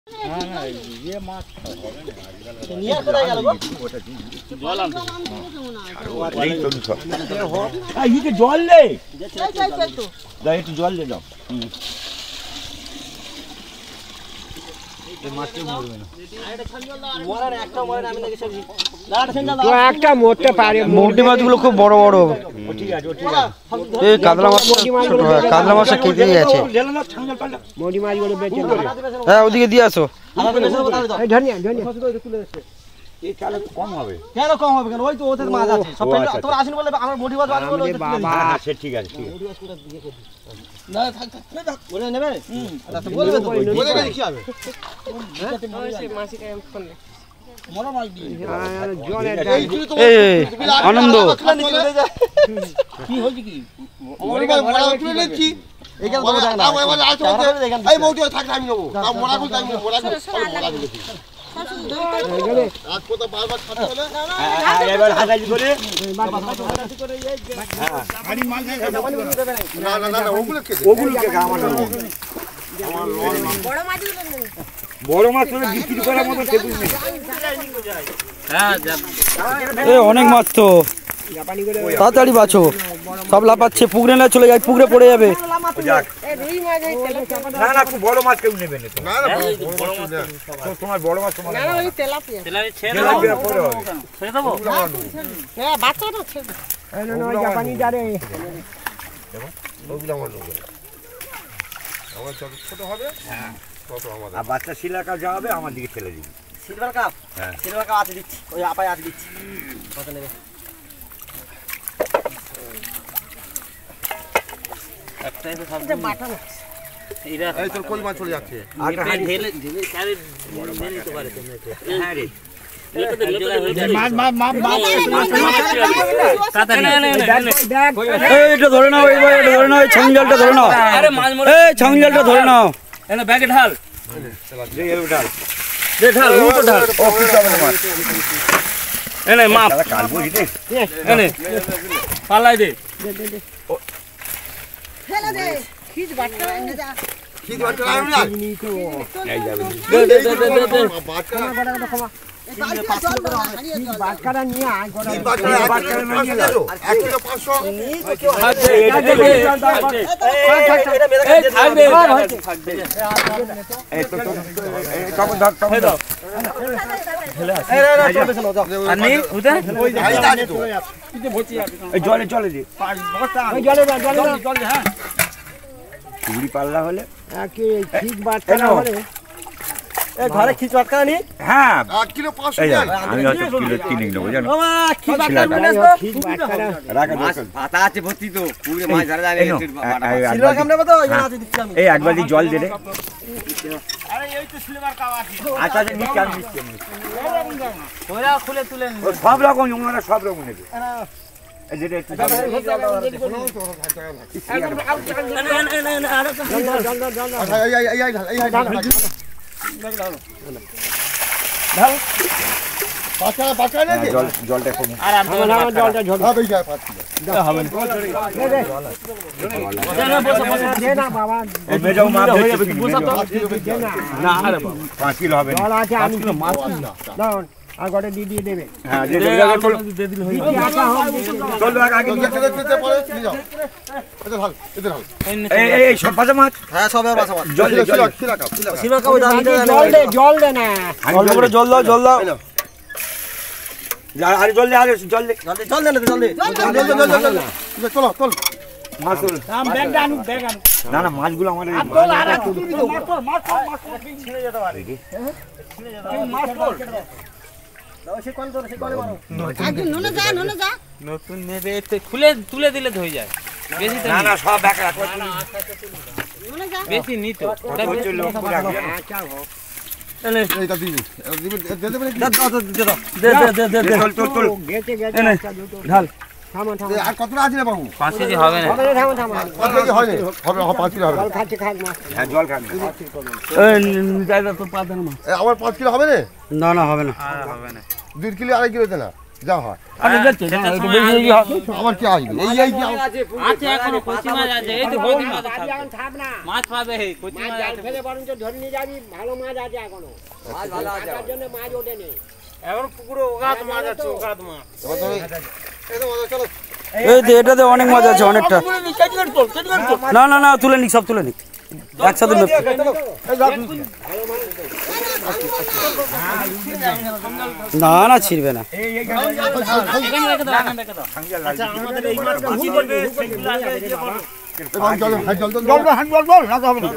জল দে, একটু জল দে দাও। মৌটি মাছগুলো খুব বড় বড়। এই কাতলা মাছ ছোট হয়, কাতলা মাছটা কেটে গেছে। হ্যাঁ ওদিকে দিয়ে আসো। কম হবে কেন কম হবে কেন? ওই তো ওদের মাছ আছে সব। তোমরা আসেন বলে আমার মোটি মাছ বাড়ি বলে সে ঠিক আছে না থাক থাক বলে নেবে। আচ্ছা বলবে তো বলে গেলে কি হবে? মরা মাছ দি আনন্দ কি হচ্ছে কি? মরা তুলে নিচ্ছি এখানে তো দেখ না এই মোটি থাক আমি নেব মরা গুলো আমি মরা গুলো মরা গুলো আজ কত বারবার খাতে হলো এবার হাজারি করে না না না ওগুলো কে আমার বড় মাছ বিক্রি করার মতো টেবিল নেই। অনেক মাছ তো, তাড়াতাড়ি বাছো, সব লাফাচ্ছে। পুকুরে না চলে যায়, পুকুরে পড়ে যাবে। না না খুব বড় মাছ কেউ নেবে না। তোমার বড় মাছ তোমার ছোট হবে আর বাচ্চা সিলভার কাপ যা হবে আমার দিকে ঠেলে দিবি। সিলভার কাপ সিলভার কাপ আছে দিচ্ছি, ওই আপায় আছে দিচ্ছি। কত নেবে? একটাই তো সব বাটা না। এই তোর কই মাছ চলে যাচ্ছে। ঢেলে ঢেলে চারে ঢেলে নিতে পারে তোমরা এটা। হ্যাঁ রে এটা ধরে নাও, এটা ধরে নাও, ছং জালটা ধরে নাও। এই ছং জালটা ধরে নাও। এনে ব্যাগে ঢাল ঢাল ঢাল উল্টো ঢাল। ও কি হবে মাছ এনে মাপ কাল বুঝিতে এনে পালাই দে ফেলে দে খিজ বাটটা এনে যা কি বাটা আমি না এই যাবে দে দে দে দে দে বাটা বাটকাটা নিয়ে আয় কি বাটা নিয়ে যাও 1 কিলো 500 এই থাকবে এই তো তখন ধর তখন দাও আনি উদে এই দাঁড়ি তো এই জলে চলে দি ওই জলে দাও জল হ্যাঁ চুড়ি পাল্লা হলে একে ঠিক বাটকাটা হলে এই ঘরে খিচ বাটকা নি। হ্যাঁ 1 কিলো 500 এই দেন। আমি হয়তো কিলো 3 নেব জানো বাবা খিচ বাটকা নিয়ে আসো। ঠিক বাটকাটা রাখা পাতা আছে ভর্তি তো পুরো মাছ ধরা যাবে সিলভার কাপ নেবে তো এখানে আছে দিচ্ছি আমি। এই এক বালতি জল দে রে আরে এই তো সিলভার কাপ আছে আচ্ছা আচ্ছা নিচ্ছি আমি নিচ্ছি ওরা খুলে তুলে ও সব রকম ওনারা সব রকম নেবে এই যেটা একটু জল দে। আচ্ছা এই ঢাল বাটা না হ্যাঁ, জলটা খুব আর জলটা ঝরে হবে যা 5 কিলো দে না বাবা এই মেজাও মাপ হয়ে দেখতে যাবে, বুঝা তো? দে না না আরে বাবা 5 কিলো হবে না জল আছে আমি দাও আর গোটে দিয়ে দেবে হ্যাঁ যে দে দিল হয়ে দিদি আসা হোক চল আগে যেতে পরে নিয়ে যাও এটা ঢাল এই সব ভাজা মাছ হ্যাঁ সব আর বাসা জল দে জল দে। খিলা কাপ সিলভার কাপ জল দে না অল্প করে জল দাও জল দাও আরে জল দে আরে জল দে জল দেন জল দে চলো চল মাছ তোল। ব্যাগ আনু ব্যাগ আনু না না মাছগুলো আমাদের মাছ ছিঁড়ে যেতে পারে মাছ তোল সে কোন ধরে সে কোন মারো একদিন নুনে যা নতুন নেবে খুলে তুলে দিলে তো হয়ে যায় বেশি তো না না সব ব্যাগ রাখ নুনে যা বেশি নি তো ওটা বেশি এইটা দিবি দে দেবে নাকি দে তোল তোল তোল গেছে এনে ঢাল থামো আর কতটা আছে রে বাবু 5 কেজি হবে না থামো কত কেজি হয় হবে 5 কিলো হবে জল খাচ্ছে খাক না হ্যাঁ জল খাবি এই দাদা তো পাতা না আবার 5 কিলো হবে রে না না হবে না আর হবে না 2 কিলো 2.5 কিলো দে না যা হয় আরে দেখতে না একটু বেশি বেশি হবে আবার কি আসবে এই কি আছে এখনো কচি মাছ আছে এই তো কচি মাছ বাড়ি এখন থাক না মাছ পাবে এই কচি মাছ মাছ জাল আছে ফেলে বরঞ্চ ধরে নিয়ে যাবি ভালো মাছ আছে এখনো মাছ ভালো আছে তার জন্য মাছ ওঠে নেই এখন পুকুরে ওগাত মাছ আছে ওগাত মাছ চলো এই যে এটাতে অনেক মাছ আছে অনেকটা না না না তুলে নিক সব তুলে নিক একসাথে মেপ না না ছিড়বে না এখানে রেখে দাও এখানে রেখে দাও আচ্ছা আমাদের এই মাছ বেশি করবে সেগুলো আগে দিয়ে বলো জল না তো হবে না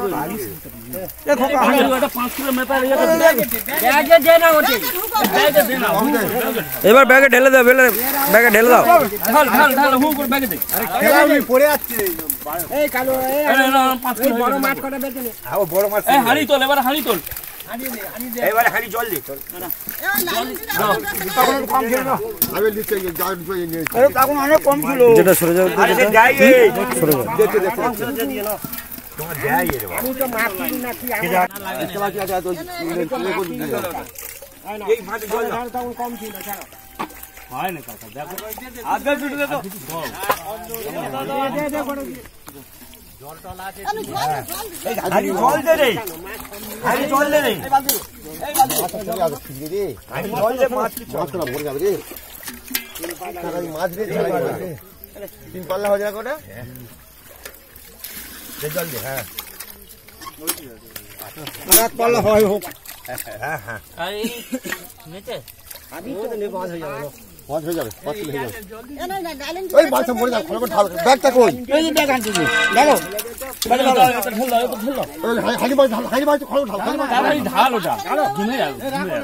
এটা 5 কিলো মেপা রেখে দাও ব্যাগে দে না ওটি ব্যাগে দে না এবার ব্যাগে ঢেলে দাও ব্যাগে ঢেলে দাও ঢাল ঢাল ঢাল হু করে ব্যাগে দে আমি পড়ে যাচ্ছে এই কালো এই আরে না 5 কিলো বড় মাছ কটা বেঁচে নে ও বড় মাছ এই হাড়ি তোল এবার হাড়ি তোল এবারে খালি জল দে কম ছিল না আমি লিখে যাই নিয়ে তখন অনেক কম ছিল যেটা সরে যাবে আরে সে যাই এই সরে যাবে দেখতে তোমার যাই রে বাবা আমি তো মাছ কিনি না কি এই মাঠে জল দাও তখন কম ছিল ছাড়ো হয় না কাকা দেখো আগে ছুটে দে তো খালি জল দে রে খালি জল দে রে খালি জল দে মাছ মাছটা মরে যাবে রে মাছ রে তিন পাল্লা হয়ে যাবে ওটা জল দে হ্যাঁ এক পাল্লা হয় হোক হ্যাঁ হ্যাঁ আরে নিচে আমি তো নেব মাছ হয়ে যাবে মাছ হয়ে যাবে 5 কিলো হয়ে যাবে ওই মাছটা মরে যাবে খড় ঢাল ব্যাগটা কই এই যে দেখ আনছি দেখো হাড়ি মাছ খড় ঢাল তাড়াতাড়ি ঢাল ওটা ঘুমে যাবে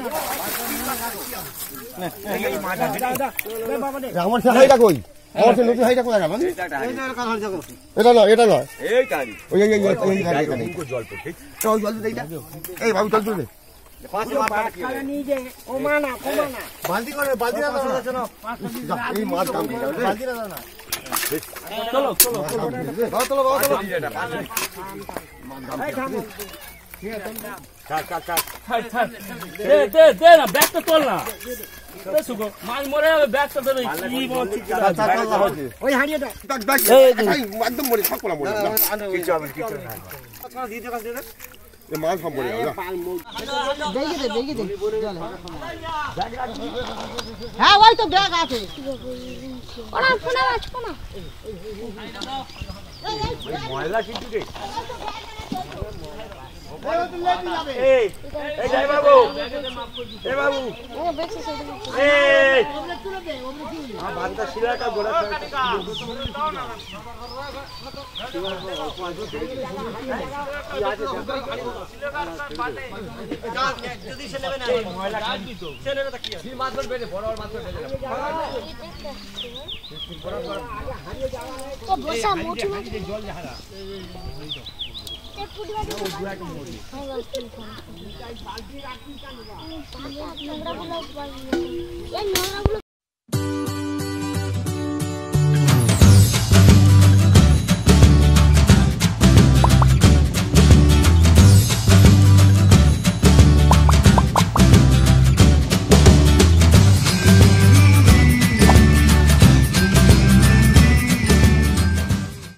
এই মাছ আছে বাবা দে আমার সে হাড়িটা কই আমার সে নতুন হাড়িটা কই রাখা মানে এটা নয় এই তারি ওই এখানে জল পড়ছে চল জল দে এইটা এই বাবু চল দে নিয়ে যে ও মানা কমানা বালতি করে বালতি না এই মাছ দাম বালতি না না চলো চলো চলো কাট দে দে দে না ব্যাগটা তোল না দে সুগো মাছ মরে যাবে ব্যাগটা দেবে কি বলছিস ওই হারিয়েটা একদম মরে থাকবো না মরে কিছু হবে কিছু না মাছ সব মরে যাবে হ্যাঁ ওই তো ব্যাগ আছে ওরা শোনা আছে কোনা ময়লা কিন্তু রে এই এই যাই বাবু এ বাবু ও বেশি সেটা এই বান্দা শিলাটা গোড়া তো বসা মুঠি মুঠি জল জাহারা এক ফুটি বাকি হ্যাঁ বালতি বালতি রাখি কেন এই নোংরা